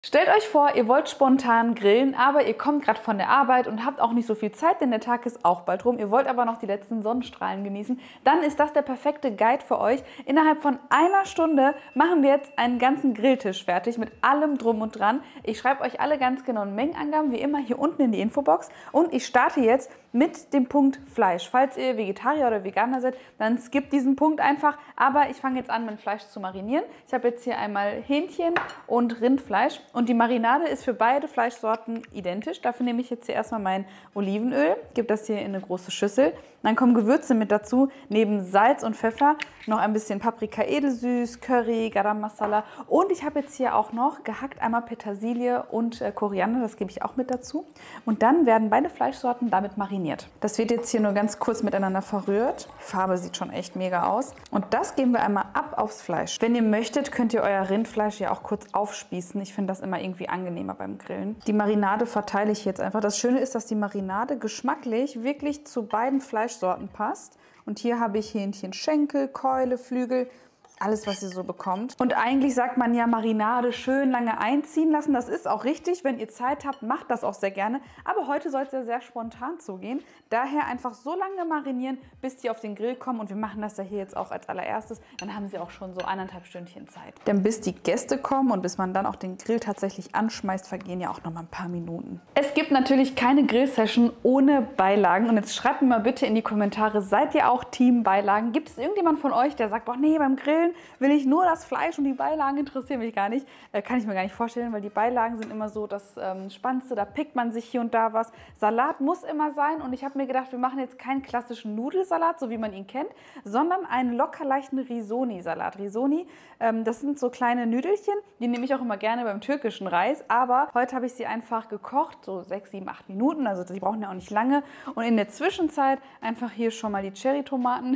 Stellt euch vor, ihr wollt spontan grillen, aber ihr kommt gerade von der Arbeit und habt auch nicht so viel Zeit, denn der Tag ist auch bald rum. Ihr wollt aber noch die letzten Sonnenstrahlen genießen. Dann ist das der perfekte Guide für euch. Innerhalb von einer Stunde machen wir jetzt einen ganzen Grilltisch fertig mit allem drum und dran. Ich schreibe euch alle ganz genauen Mengenangaben, wie immer, hier unten in die Infobox. Und ich starte jetzt mit dem Punkt Fleisch. Falls ihr Vegetarier oder Veganer seid, dann skippt diesen Punkt einfach. Aber ich fange jetzt an, mein Fleisch zu marinieren. Ich habe jetzt hier einmal Hähnchen und Rindfleisch. Und die Marinade ist für beide Fleischsorten identisch. Dafür nehme ich jetzt hier erstmal mein Olivenöl, gebe das hier in eine große Schüssel. Dann kommen Gewürze mit dazu, neben Salz und Pfeffer noch ein bisschen Paprika edelsüß, Curry, Garam Masala. Und ich habe jetzt hier auch noch gehackt einmal Petersilie und Koriander, das gebe ich auch mit dazu. Und dann werden beide Fleischsorten damit mariniert. Das wird jetzt hier nur ganz kurz miteinander verrührt. Die Farbe sieht schon echt mega aus. Und das geben wir einmal ab aufs Fleisch. Wenn ihr möchtet, könnt ihr euer Rindfleisch ja auch kurz aufspießen. Ich finde das immer irgendwie angenehmer beim Grillen. Die Marinade verteile ich jetzt einfach. Das Schöne ist, dass die Marinade geschmacklich wirklich zu beiden Fleischsorten passt. Und hier habe ich Hähnchenschenkel, Keule, Flügel, alles, was ihr so bekommt. Und eigentlich sagt man ja, Marinade schön lange einziehen lassen. Das ist auch richtig. Wenn ihr Zeit habt, macht das auch sehr gerne. Aber heute soll es ja sehr spontan zugehen. Daher einfach so lange marinieren, bis die auf den Grill kommen. Und wir machen das ja hier jetzt auch als allererstes. Dann haben sie auch schon so 1,5 Stündchen Zeit. Denn bis die Gäste kommen und bis man dann auch den Grill tatsächlich anschmeißt, vergehen ja auch noch mal ein paar Minuten. Es gibt natürlich keine Grillsession ohne Beilagen. Und jetzt schreibt mir mal bitte in die Kommentare, seid ihr auch Team Beilagen? Gibt es irgendjemand von euch, der sagt, boah nee, beim Grillen will ich nur das Fleisch und die Beilagen interessieren mich gar nicht. Kann ich mir gar nicht vorstellen, weil die Beilagen sind immer so das Spannendste. Da pickt man sich hier und da was. Salat muss immer sein und ich habe mir gedacht, wir machen jetzt keinen klassischen Nudelsalat, so wie man ihn kennt, sondern einen locker leichten Risoni-Salat. Risoni, das sind so kleine Nüdelchen, die nehme ich auch immer gerne beim türkischen Reis, aber heute habe ich sie einfach gekocht, so 6, 7, 8 Minuten, also die brauchen ja auch nicht lange. Und in der Zwischenzeit einfach hier schon mal die Cherrytomaten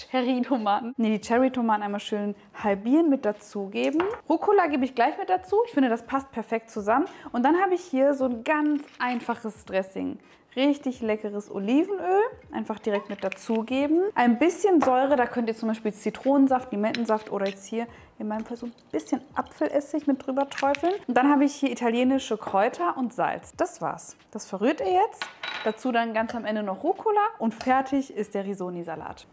einmal schön halbieren, mit dazugeben. Rucola gebe ich gleich mit dazu. Ich finde, das passt perfekt zusammen. Und dann habe ich hier so ein ganz einfaches Dressing. Richtig leckeres Olivenöl, einfach direkt mit dazugeben. Ein bisschen Säure, da könnt ihr zum Beispiel Zitronensaft, Limettensaft oder jetzt hier in meinem Fall so ein bisschen Apfelessig mit drüber träufeln. Und dann habe ich hier italienische Kräuter und Salz. Das war's. Das verrührt ihr jetzt. Dazu dann ganz am Ende noch Rucola und fertig ist der Risoni-Salat.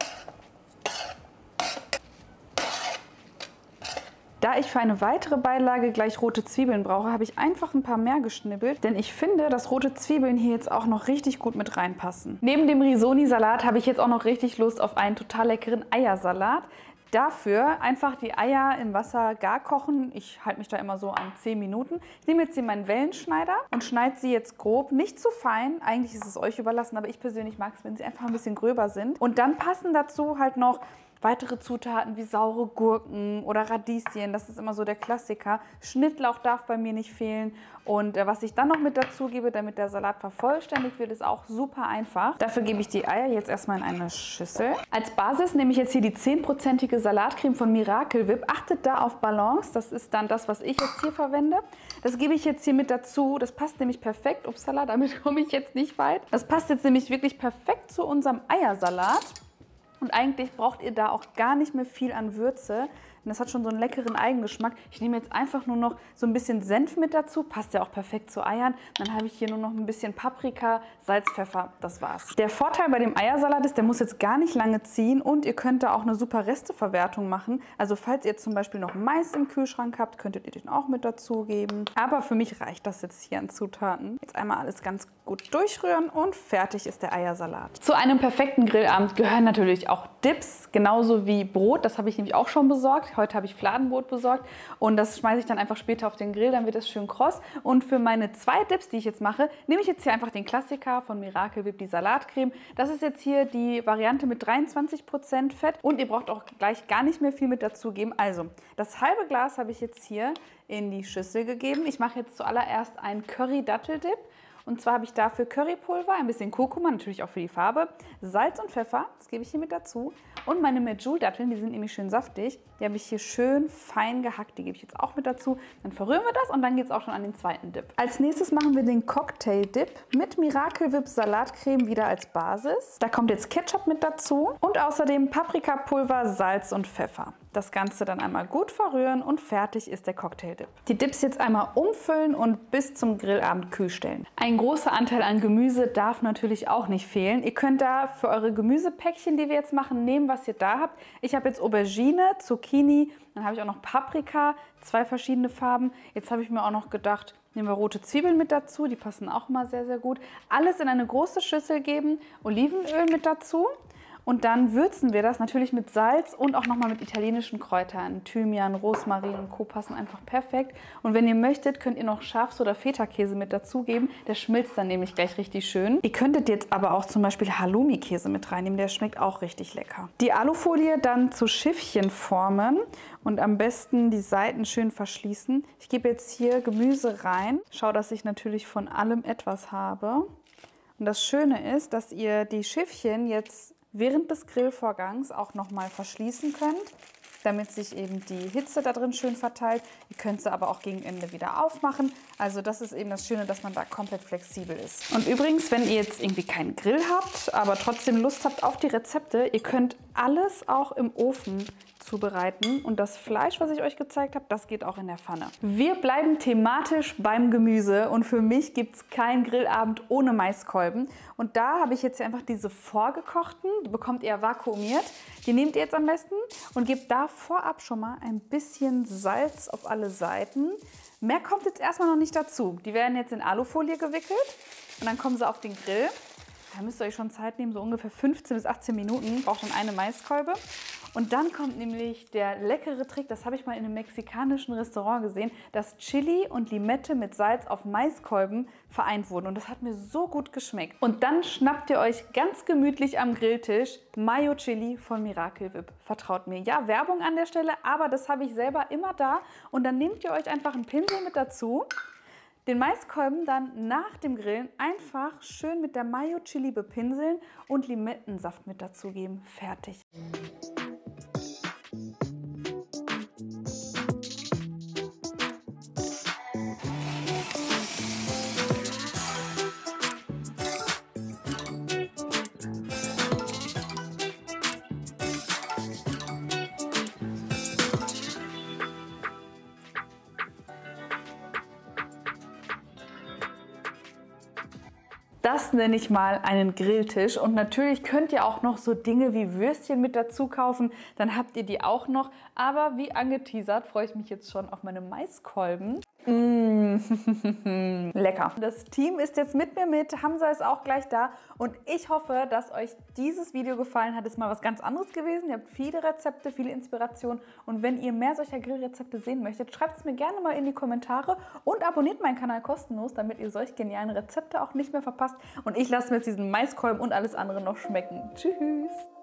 Da ich für eine weitere Beilage gleich rote Zwiebeln brauche, habe ich einfach ein paar mehr geschnibbelt, denn ich finde, dass rote Zwiebeln hier jetzt auch noch richtig gut mit reinpassen. Neben dem Risoni-Salat habe ich jetzt auch noch richtig Lust auf einen total leckeren Eiersalat. Dafür einfach die Eier im Wasser gar kochen. Ich halte mich da immer so an 10 Minuten. Ich nehme jetzt hier meinen Wellenschneider und schneide sie jetzt grob, nicht zu fein. Eigentlich ist es euch überlassen, aber ich persönlich mag es, wenn sie einfach ein bisschen gröber sind. Und dann passen dazu halt noch weitere Zutaten wie saure Gurken oder Radieschen, das ist immer so der Klassiker. Schnittlauch darf bei mir nicht fehlen. Und was ich dann noch mit dazu gebe, damit der Salat vervollständigt wird, ist auch super einfach. Dafür gebe ich die Eier jetzt erstmal in eine Schüssel. Als Basis nehme ich jetzt hier die 10%ige Salatcreme von Miracle Whip. Achtet da auf Balance, das ist dann das, was ich jetzt hier verwende. Das gebe ich jetzt hier mit dazu. Das passt nämlich perfekt. Upsala, damit komme ich jetzt nicht weit. Das passt jetzt nämlich wirklich perfekt zu unserem Eiersalat. Und eigentlich braucht ihr da auch gar nicht mehr viel an Würze. Und das hat schon so einen leckeren Eigengeschmack. Ich nehme jetzt einfach nur noch so ein bisschen Senf mit dazu. Passt ja auch perfekt zu Eiern. Dann habe ich hier nur noch ein bisschen Paprika, Salz, Pfeffer. Das war's. Der Vorteil bei dem Eiersalat ist, der muss jetzt gar nicht lange ziehen. Und ihr könnt da auch eine super Resteverwertung machen. Also falls ihr zum Beispiel noch Mais im Kühlschrank habt, könntet ihr den auch mit dazugeben. Aber für mich reicht das jetzt hier an Zutaten. Jetzt einmal alles ganz gut durchrühren und fertig ist der Eiersalat. Zu einem perfekten Grillabend gehören natürlich auch Dips, genauso wie Brot. Das habe ich nämlich auch schon besorgt. Heute habe ich Fladenbrot besorgt und das schmeiße ich dann einfach später auf den Grill, dann wird das schön kross. Und für meine 2 Dips, die ich jetzt mache, nehme ich jetzt hier einfach den Klassiker von Miracle Whip, die Salatcreme. Das ist jetzt hier die Variante mit 23% Fett und ihr braucht auch gleich gar nicht mehr viel mit dazugeben. Also, das halbe Glas habe ich jetzt hier in die Schüssel gegeben. Ich mache jetzt zuallererst einen Curry-Dattel-Dip. Und zwar habe ich dafür Currypulver, ein bisschen Kurkuma, natürlich auch für die Farbe, Salz und Pfeffer, das gebe ich hier mit dazu. Und meine Medjool-Datteln, die sind nämlich schön saftig, die habe ich hier schön fein gehackt, die gebe ich jetzt auch mit dazu. Dann verrühren wir das und dann geht es auch schon an den zweiten Dip. Als nächstes machen wir den Cocktail-Dip mit Miracle Whip Salatcreme wieder als Basis. Da kommt jetzt Ketchup mit dazu und außerdem Paprikapulver, Salz und Pfeffer. Das Ganze dann einmal gut verrühren und fertig ist der Cocktail-Dip. Die Dips jetzt einmal umfüllen und bis zum Grillabend kühl stellen. Ein großer Anteil an Gemüse darf natürlich auch nicht fehlen. Ihr könnt da für eure Gemüsepäckchen, die wir jetzt machen, nehmen, was ihr da habt. Ich habe jetzt Aubergine, Zucchini, dann habe ich auch noch Paprika, 2 verschiedene Farben. Jetzt habe ich mir auch noch gedacht, nehmen wir rote Zwiebeln mit dazu, die passen auch immer sehr, sehr gut. Alles in eine große Schüssel geben, Olivenöl mit dazu. Und dann würzen wir das natürlich mit Salz und auch nochmal mit italienischen Kräutern. Thymian, Rosmarin und Co. passen einfach perfekt. Und wenn ihr möchtet, könnt ihr noch Schafs- oder Feta-Käse mit dazugeben. Der schmilzt dann nämlich gleich richtig schön. Ihr könntet jetzt aber auch zum Beispiel Halloumi-Käse mit reinnehmen. Der schmeckt auch richtig lecker. Die Alufolie dann zu Schiffchen formen und am besten die Seiten schön verschließen. Ich gebe jetzt hier Gemüse rein. Schau, dass ich natürlich von allem etwas habe. Und das Schöne ist, dass ihr die Schiffchen jetzt während des Grillvorgangs auch nochmal verschließen könnt, damit sich eben die Hitze da drin schön verteilt. Ihr könnt sie aber auch gegen Ende wieder aufmachen. Also das ist eben das Schöne, dass man da komplett flexibel ist. Und übrigens, wenn ihr jetzt irgendwie keinen Grill habt, aber trotzdem Lust habt auf die Rezepte, ihr könnt alles auch im Ofen zubereiten und das Fleisch, was ich euch gezeigt habe, das geht auch in der Pfanne. Wir bleiben thematisch beim Gemüse und für mich gibt es keinen Grillabend ohne Maiskolben. Und da habe ich jetzt hier einfach diese vorgekochten, die bekommt ihr vakuumiert. Die nehmt ihr jetzt am besten und gebt da vorab schon mal ein bisschen Salz auf alle Seiten. Mehr kommt jetzt erstmal noch nicht dazu. Die werden jetzt in Alufolie gewickelt und dann kommen sie auf den Grill. Da müsst ihr euch schon Zeit nehmen, so ungefähr 15 bis 18 Minuten. Braucht dann eine Maiskolbe. Und dann kommt nämlich der leckere Trick, das habe ich mal in einem mexikanischen Restaurant gesehen, dass Chili und Limette mit Salz auf Maiskolben vereint wurden. Und das hat mir so gut geschmeckt. Und dann schnappt ihr euch ganz gemütlich am Grilltisch Mayo Chili von Miracle Whip. Vertraut mir. Ja, Werbung an der Stelle, aber das habe ich selber immer da. Und dann nehmt ihr euch einfach einen Pinsel mit dazu. Den Maiskolben dann nach dem Grillen einfach schön mit der Mayo Chili bepinseln und Limettensaft mit dazugeben. Fertig. Das nenne ich mal einen Grilltisch und natürlich könnt ihr auch noch so Dinge wie Würstchen mit dazu kaufen, dann habt ihr die auch noch. Aber wie angeteasert freue ich mich jetzt schon auf meine Maiskolben. Lecker. Das Team ist jetzt mit mir mit, Hamza ist auch gleich da und ich hoffe, dass euch dieses Video gefallen hat. Ist mal was ganz anderes gewesen. Ihr habt viele Rezepte, viele Inspirationen und wenn ihr mehr solcher Grillrezepte sehen möchtet, schreibt es mir gerne mal in die Kommentare und abonniert meinen Kanal kostenlos, damit ihr solch genialen Rezepte auch nicht mehr verpasst. Und ich lasse mir jetzt diesen Maiskolben und alles andere noch schmecken. Tschüss!